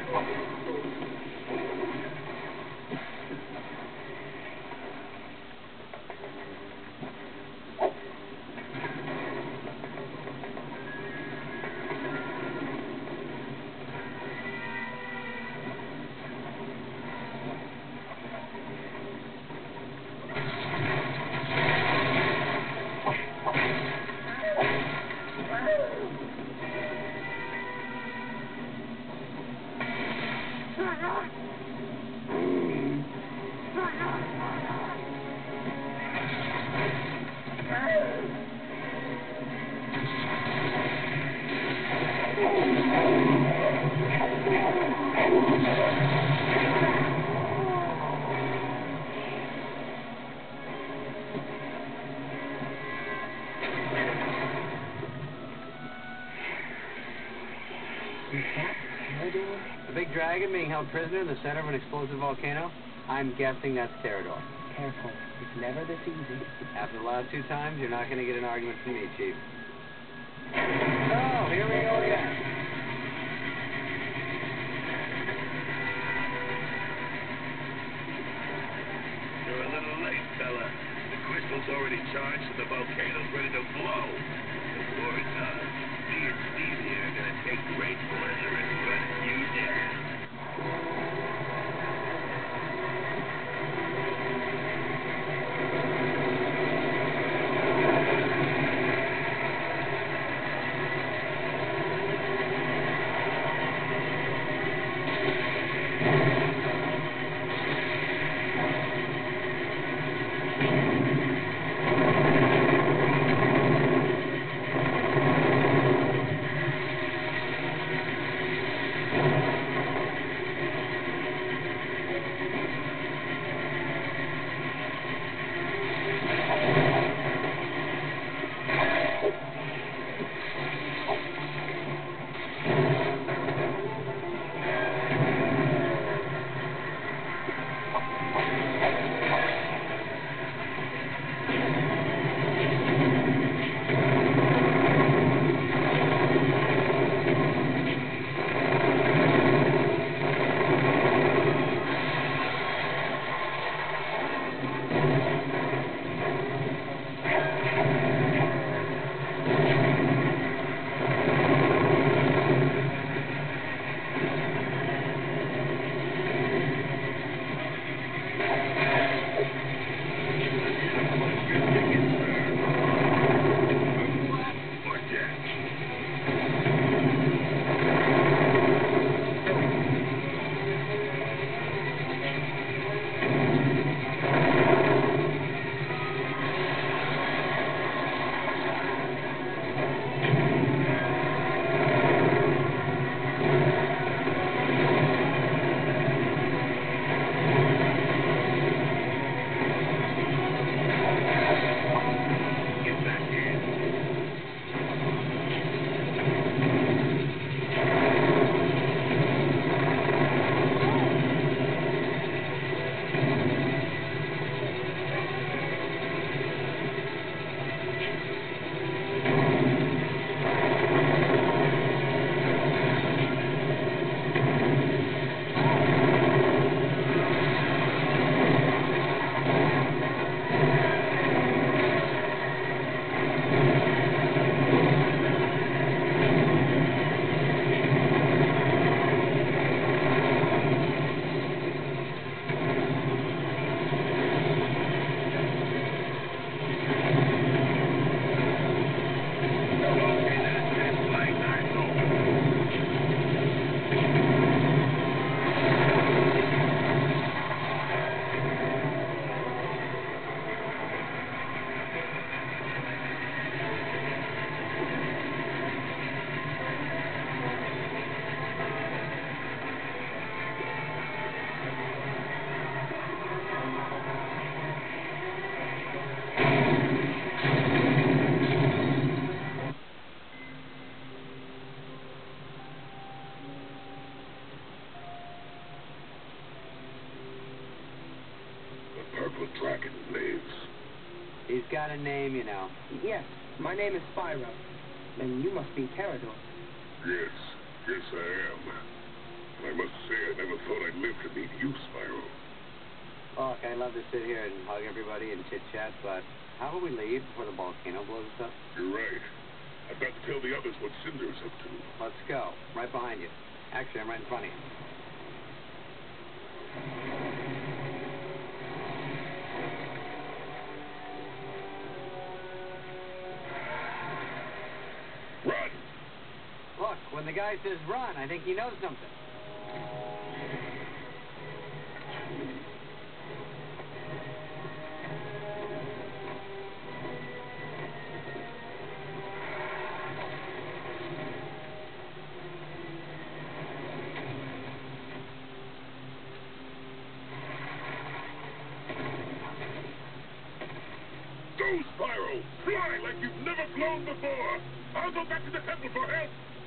The big dragon being held prisoner in the center of an explosive volcano? I'm guessing that's Terrador. Careful. It's never this easy. After the last 2 times, you're not going to get an argument from me, Chief. Oh, here we go again. You're a little late, fella. The crystal's already charged and the volcano's ready to blow. Before it does, me and Steve here are going to take great pleasure in running you down. Purple dragon lives. He's got a name, you know. Yes, my name is Spyro. And you must be Terrador. Yes, I am. I must say, I never thought I'd live to meet you, Spyro. Look, I'd love to sit here and hug everybody and chit-chat, but how about we leave before the volcano blows us up? You're right. I've got to tell the others what Cynder's up to. Let's go. Right behind you. Actually, I'm right in front of you. Run! Look, when the guy says run, I think he knows something. Go, Spyro! Fly like you've never flown before! I'll go back to the temple for help!